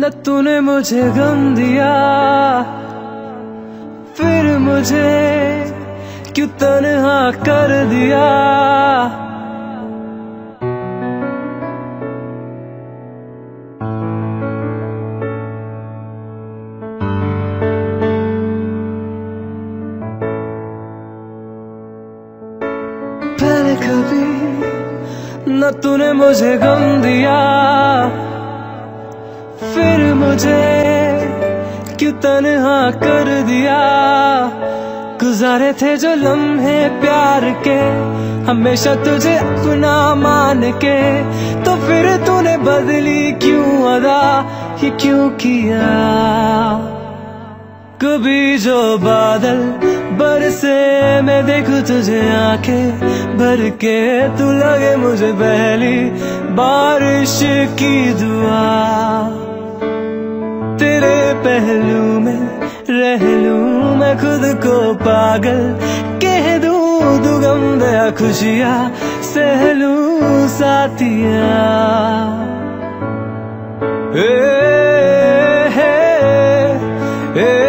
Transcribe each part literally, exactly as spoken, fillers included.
न तूने मुझे गम दिया, फिर मुझे क्यों तन्हा कर दिया। पहले कभी न तूने मुझे गम दिया, फिर मुझे क्यों तन्हा कर दिया। गुजारे थे जो लम्हे प्यार के, हमेशा तुझे अपना मान के, तो फिर तूने बदली क्यों अदा, ये क्यों किया। कभी जो बादल बरसे मैं देखूं तुझे आंखें भर के, तू लगे मुझे पहली बारिश की दुआ। तेरे पहलू में रह लूं मैं खुद को पागल, कह दूं तू गम दया खुशियां सह लूं साथिया। ए, ए, ए, ए,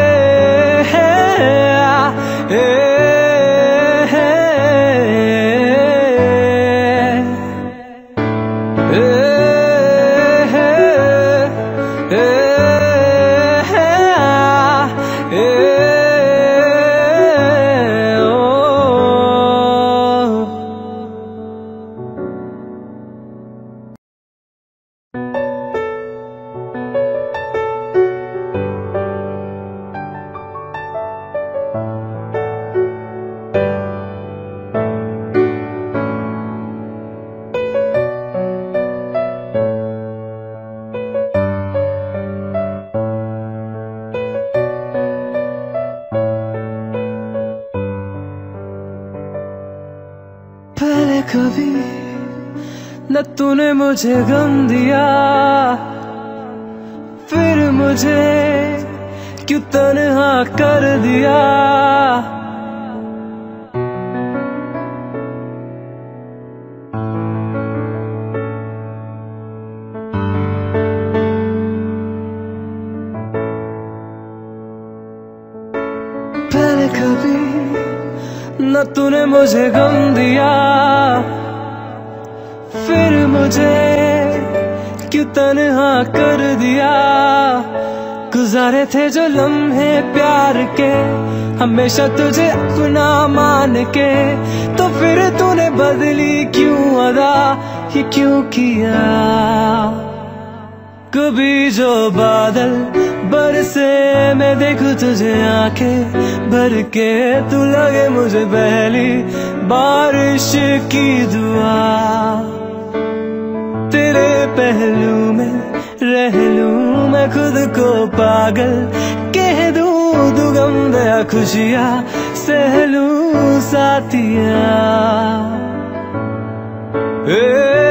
पहले कभी न तूने मुझे गम दिया, फिर मुझे क्यों तन्हा कर दिया। पहले कभी न तूने मुझे गम दिया, फिर मुझे क्यों तन्हा कर दिया। गुजारे थे जो लम्हे प्यार के, हमेशा तुझे अपना मान के, तो फिर तूने बदली क्यों अदा, ये क्यों किया। कभी जो बादल बरसे मैं देखूं तुझे आंखें भर के, तू लगे मुझे पहली बारिश की दुआ। तेरे पहलू में रह लूं मैं खुद को पागल, कह दूं तू गम दया खुशियां सह लूं साथिया।